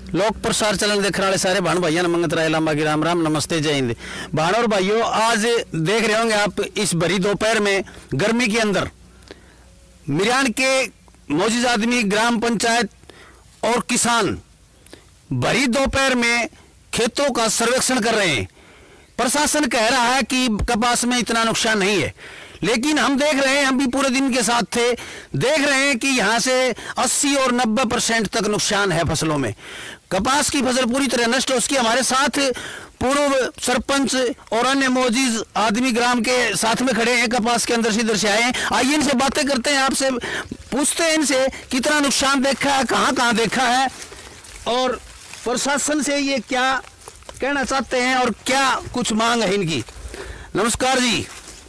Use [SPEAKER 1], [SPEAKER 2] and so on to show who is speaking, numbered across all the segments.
[SPEAKER 1] लोक प्रसार चैनल देखने वाले सारे भाण भाइयों ने मंगत राय लांबा की राम राम नमस्ते जय हिंद। भाण और भाइयों, आज देख रहे होंगे आप इस भरी दोपहर में गर्मी के अंदर मिरान के मौजूद आदमी ग्राम पंचायत और किसान भरी दोपहर में खेतों का सर्वेक्षण कर रहे हैं। प्रशासन कह रहा है कि कपास में इतना नुकसान नहीं है, लेकिन हम देख रहे हैं, हम भी पूरे दिन के साथ थे, देख रहे हैं कि यहाँ से 80 और 90% तक नुकसान है फसलों में। कपास की फसल पूरी तरह नष्ट हो। उसकी हमारे साथ पूर्व सरपंच और अन्य मौजूद आदमी ग्राम के साथ में खड़े हैं, कपास के अंदर से इधर से आए हैं। आइए इनसे बातें करते हैं, आपसे पूछते हैं इनसे कितना नुकसान देखा है, कहाँ कहाँ देखा है और प्रशासन से ये क्या कहना चाहते हैं और क्या कुछ मांग है इनकी। नमस्कार जी,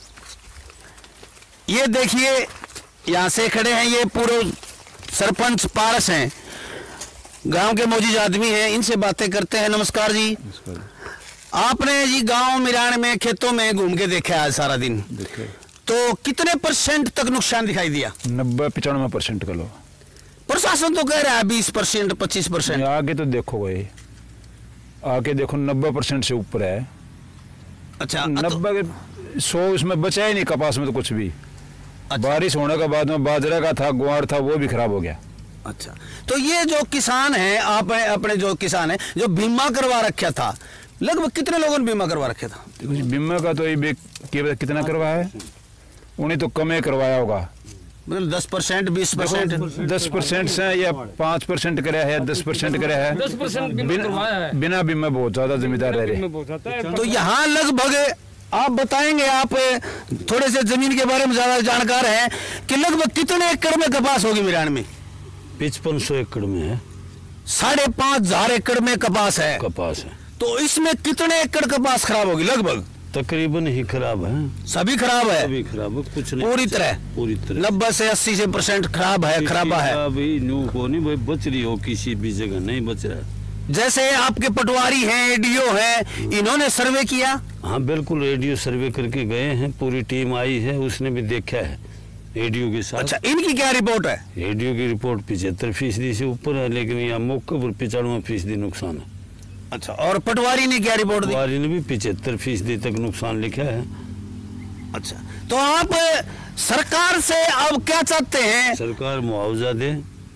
[SPEAKER 1] ये देखिए यहाँ से खड़े हैं, ये पूर्व सरपंच पारस हैं, गांव के मौजूद आदमी हैं, इनसे बातें करते हैं। नमस्कार जी। आपने जी गांव मिरान में खेतों में घूम के देखा है आज सारा दिन, तो कितने परसेंट तक नुकसान दिखाई दिया?
[SPEAKER 2] 90-95% का लो।
[SPEAKER 1] प्रशासन तो कह रहा है 20% 25%।
[SPEAKER 2] आगे तो देखो भाई, आगे देखो 90% से ऊपर है।
[SPEAKER 1] अच्छा,
[SPEAKER 2] 90-100 इसमें बचा ही नहीं कपास में तो कुछ भी। अच्छा। बारिश होने के बाद में बाजरा का था, ग्वार था, वो भी खराब हो गया।
[SPEAKER 1] अच्छा, तो ये जो किसान है, आप अपने जो किसान है जो बीमा करवा रखा था, लगभग कितने लोगों ने बीमा करवा रखा था?
[SPEAKER 2] बीमा का तो ये कितना करवाया है? उन्हें तो कम ही करवाया होगा,
[SPEAKER 1] मतलब 10% 20%।
[SPEAKER 2] 10% से या 5% कराया है, 10% कराया है,
[SPEAKER 3] 10%
[SPEAKER 2] बिना बीमा बहुत ज्यादा जिम्मेदार रहे।
[SPEAKER 1] तो यहाँ लगभग आप बताएंगे, आप थोड़े से जमीन के बारे में ज्यादा जानकार हैं, कि लगभग कितने एकड़ में कपास होगी मिरान में?
[SPEAKER 4] 5500 एकड़ में है।
[SPEAKER 1] 5500 एकड़ में कपास है। तो इसमें कितने एकड़ कपास खराब होगी? लगभग
[SPEAKER 4] तकरीबन ही खराब है।
[SPEAKER 1] सभी खराब है?
[SPEAKER 4] सभी खराब है, कुछ नहीं।
[SPEAKER 1] पूरी तरह 90 से 80% खराब है, खराबा है।
[SPEAKER 4] अभी न्यू को नहीं भाई बच रही हो, किसी भी जगह नहीं बच रहा है।
[SPEAKER 1] जैसे आपके पटवारी हैं, एडीओ हैं, इन्होंने सर्वे किया?
[SPEAKER 4] हाँ बिल्कुल, एडीओ सर्वे करके गए हैं, पूरी टीम आई है, उसने भी देखा है एडीओ के साथ।
[SPEAKER 1] अच्छा, इनकी क्या रिपोर्ट है?
[SPEAKER 4] एडीओ की रिपोर्ट 75% से ऊपर है, लेकिन यहाँ मौके पर 95% नुकसान है।
[SPEAKER 1] अच्छा, और पटवारी ने क्या रिपोर्ट दी?
[SPEAKER 4] पटवारी ने भी 75% तक नुकसान लिखा है।
[SPEAKER 1] अच्छा, तो आप सरकार से अब क्या चाहते हैं?
[SPEAKER 4] सरकार मुआवजा दे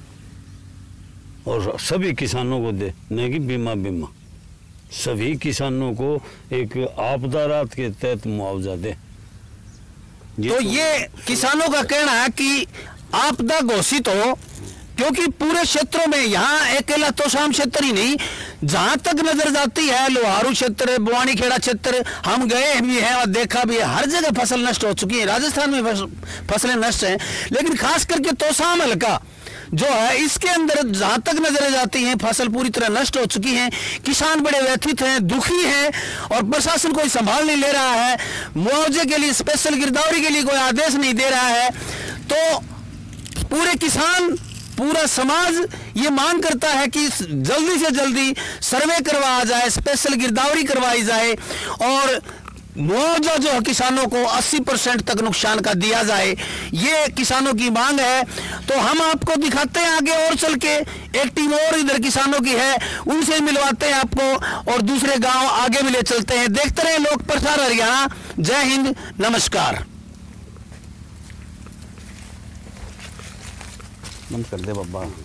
[SPEAKER 4] और सभी किसानों को दे, नहीं कि बीमा सभी किसानों को एक आपदा राहत के तहत मुआवजा दे।
[SPEAKER 1] तो ये किसानों का कहना है कि आपदा घोषित हो, क्योंकि पूरे क्षेत्रों में, यहाँ अकेला तोशाम क्षेत्र ही नहीं, जहां तक नजर जाती है, लोहारू क्षेत्र, बुआनी खेड़ा क्षेत्र, हम गए भी हैं और देखा भी है, हर जगह फसल नष्ट हो चुकी है। राजस्थान में फसलें नष्ट हैं, लेकिन खास करके तोशाम हल्का जो है, इसके अंदर जहां तक नजरें जाती हैं फसल पूरी तरह नष्ट हो चुकी हैं। किसान बड़े व्यथित हैं, दुखी हैं, और प्रशासन कोई संभाल नहीं ले रहा है। मुआवजे के लिए, स्पेशल गिरदावरी के लिए कोई आदेश नहीं दे रहा है। तो पूरे किसान, पूरा समाज ये मांग करता है कि जल्दी से जल्दी सर्वे करवाया जाए, स्पेशल गिरदावरी करवाई जाए और मुआवजा जो किसानों को 80% तक नुकसान का दिया जाए। ये किसानों की मांग है। तो हम आपको दिखाते हैं आगे और चल के, एक टीम और इधर किसानों की है, उनसे मिलवाते हैं आपको और दूसरे गांव आगे भी ले चलते हैं। देखते रहे लोक प्रसार हरियाणा। जय हिंद, नमस्कार।
[SPEAKER 4] बंद कर दे बाबा।